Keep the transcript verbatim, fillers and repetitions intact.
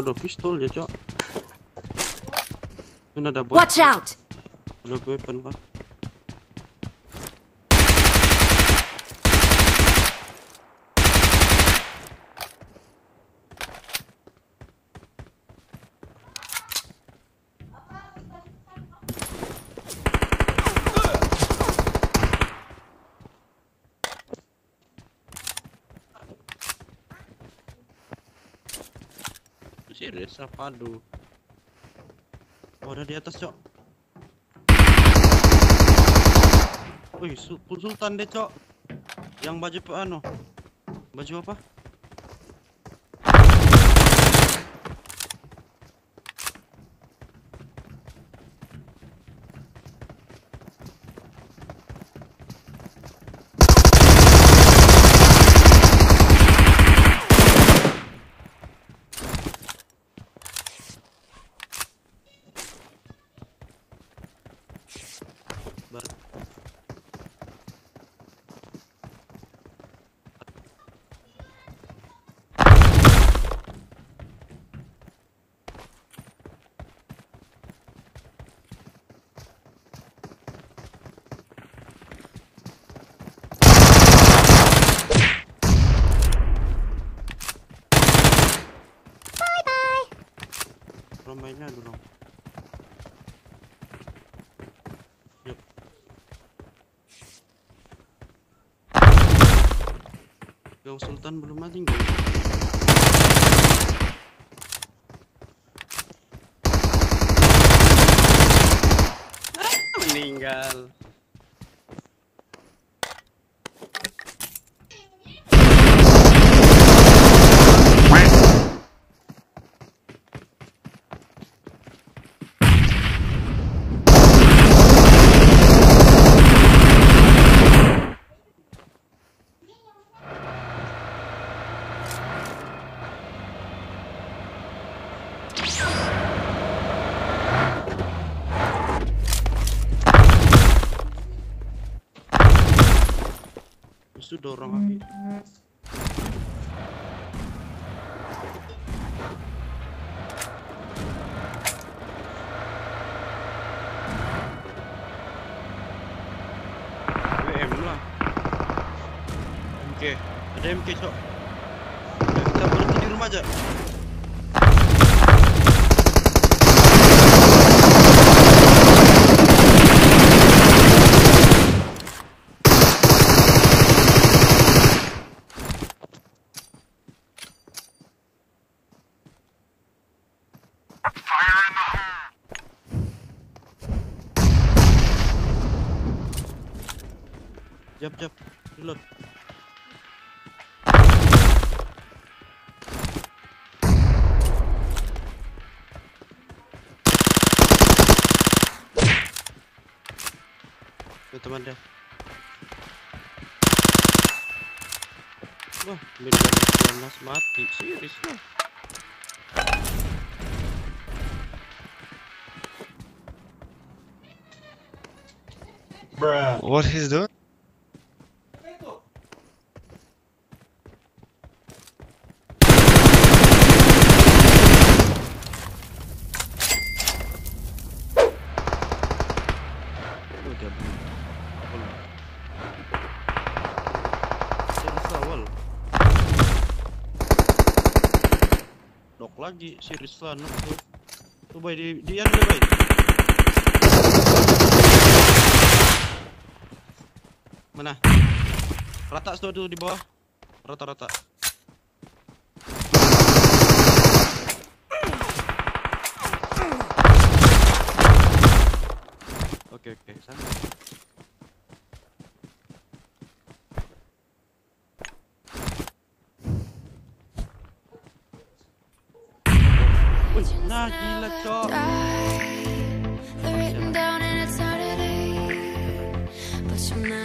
Udah pistol ya, Cok. Ini ada bot. Watch out. Ada weapon, Pak. Serius apa aduh. Oh, ada di atas, Cok. Wih, Sultan deh, Cok. Yang baju apa anu? Baju apa? Bar. Bye bye. Ramainya dulu. Yuk. Yang Sultan belum mati enggak? Ah, meninggal. Sudah orang api. W M lah. M K. Ada M K, Cok. Kita berhenti di rumah aja. Jap, jap, reload. Tuh teman dia. Wah, Mirza mati, serius loh. Bruh. What he's doing? Dok lagi si Rizlan tuh. Tuh bay di di anu bay. Mana? Rata tuh tuh di bawah. Rata-rata. Oke oke, santai. Nah gila, Cok. Written down in eternity, but you're not